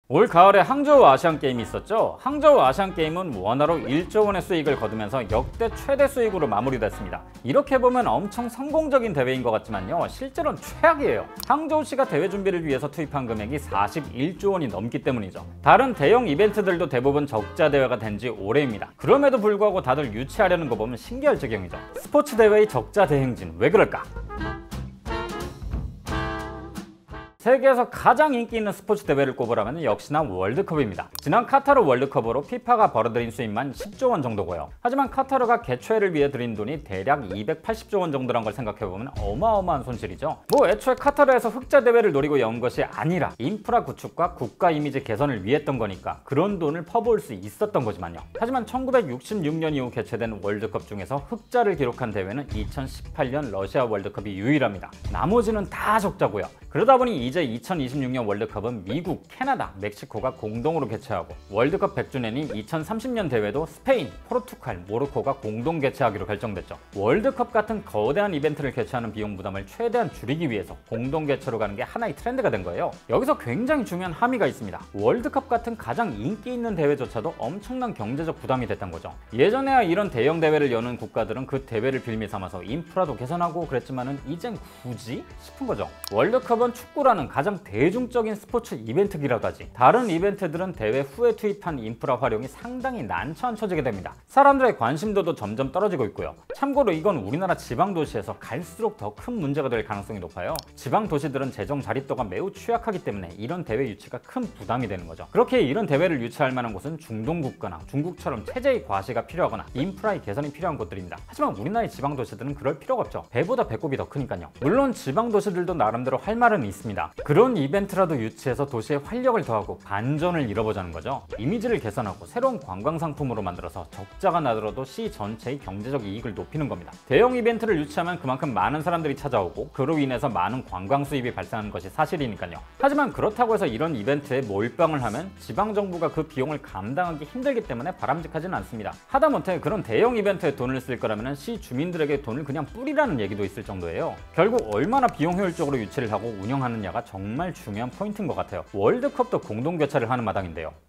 올 가을에 항저우 아시안게임이 있었죠. 항저우 아시안게임은 원화로 1조 원의 수익을 거두면서 역대 최대 수익으로 마무리됐습니다. 이렇게 보면 엄청 성공적인 대회인 것 같지만요, 실제로는 최악이에요. 항저우시가 대회 준비를 위해서 투입한 금액이 41조 원이 넘기 때문이죠. 다른 대형 이벤트들도 대부분 적자 대회가 된 지 오래입니다. 그럼에도 불구하고 다들 유치하려는 거 보면 신기할 지경이죠. 스포츠 대회의 적자 대행진, 왜 그럴까? 세계에서 가장 인기 있는 스포츠 대회를 꼽으라면 역시나 월드컵입니다. 지난 카타르 월드컵으로 피파가 벌어들인 수입만 10조 원 정도고요. 하지만 카타르가 개최를 위해 들인 돈이 대략 280조 원 정도란 걸 생각해보면 어마어마한 손실이죠. 애초에 카타르에서 흑자 대회를 노리고 연 것이 아니라 인프라 구축과 국가 이미지 개선을 위했던 거니까 그런 돈을 퍼부을 수 있었던 거지만요. 하지만 1966년 이후 개최된 월드컵 중에서 흑자를 기록한 대회는 2018년 러시아 월드컵이 유일합니다. 나머지는 다 적자고요. 그러다 보니 이제 2026년 월드컵은 미국, 캐나다, 멕시코가 공동으로 개최하고 월드컵 100주년인 2030년 대회도 스페인, 포르투갈, 모로코가 공동 개최하기로 결정됐죠. 월드컵 같은 거대한 이벤트를 개최하는 비용 부담을 최대한 줄이기 위해서 공동 개최로 가는 게 하나의 트렌드가 된 거예요. 여기서 굉장히 중요한 함의가 있습니다. 월드컵 같은 가장 인기 있는 대회조차도 엄청난 경제적 부담이 됐던 거죠. 예전에야 이런 대형 대회를 여는 국가들은 그 대회를 빌미 삼아서 인프라도 개선하고 그랬지만은 이젠 굳이 싶은 거죠. 월드컵은 축구라는 가장 대중적인 스포츠 이벤트기라도 하지, 다른 이벤트들은 대회 후에 투입한 인프라 활용이 상당히 난처해지게 됩니다. 사람들의 관심도도 점점 떨어지고 있고요. 참고로 이건 우리나라 지방 도시에서 갈수록 더 큰 문제가 될 가능성이 높아요. 지방 도시들은 재정 자립도가 매우 취약하기 때문에 이런 대회 유치가 큰 부담이 되는 거죠. 그렇게 이런 대회를 유치할 만한 곳은 중동 국가나 중국처럼 체제의 과시가 필요하거나 인프라의 개선이 필요한 곳들입니다. 하지만 우리나라의 지방 도시들은 그럴 필요가 없죠. 배보다 배꼽이 더 크니까요. 물론 지방 도시들도 나름대로 할 말은 있습니다. 그런 이벤트라도 유치해서 도시에 활력을 더하고 반전을 이뤄보자는 거죠. 이미지를 개선하고 새로운 관광 상품으로 만들어서 적자가 나더라도 시 전체의 경제적 이익을 높이는 겁니다. 대형 이벤트를 유치하면 그만큼 많은 사람들이 찾아오고 그로 인해서 많은 관광 수입이 발생하는 것이 사실이니까요. 하지만 그렇다고 해서 이런 이벤트에 몰빵을 하면 지방정부가 그 비용을 감당하기 힘들기 때문에 바람직하지는 않습니다. 하다못해 그런 대형 이벤트에 돈을 쓸 거라면 시 주민들에게 돈을 그냥 뿌리라는 얘기도 있을 정도예요. 결국 얼마나 비용 효율적으로 유치를 하고 운영하느냐가 정말 중요한 포인트인 것 같아요. 월드컵도 공동 개최를 하는 마당인데요.